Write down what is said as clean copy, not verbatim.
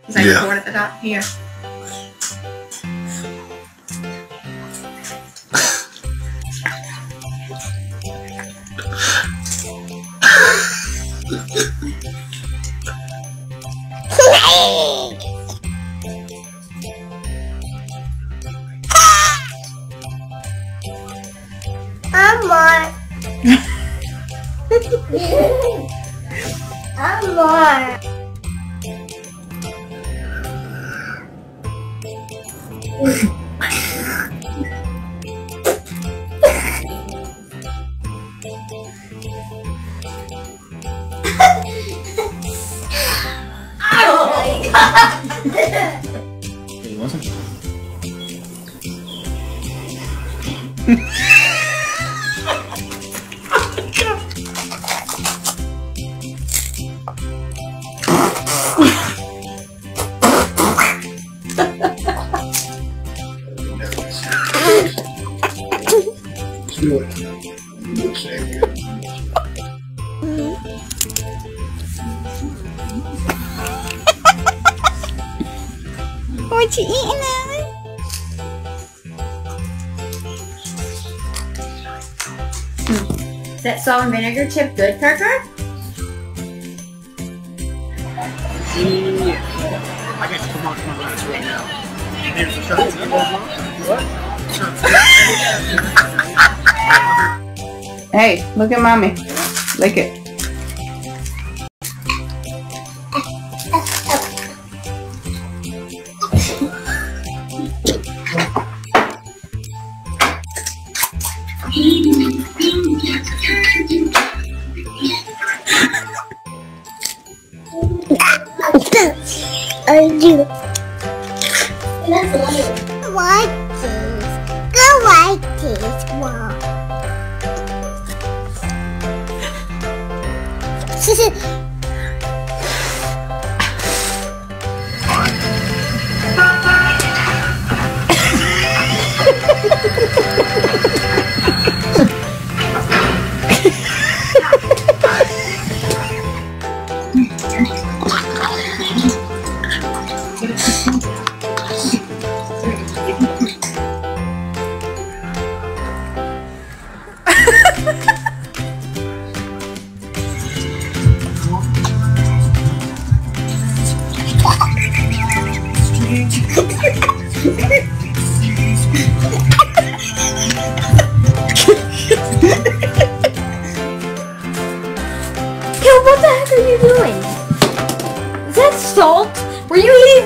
Is that your board at the top? Here. What you eating, Ellen? Is that salt and vinegar chip good, Parker? Yeah. I got to come on my last right now. Here's the shirt. What? Hey, look at mommy. Lick it. Go like this, Mom. What the heck are you doing? Is that salt? Were you eating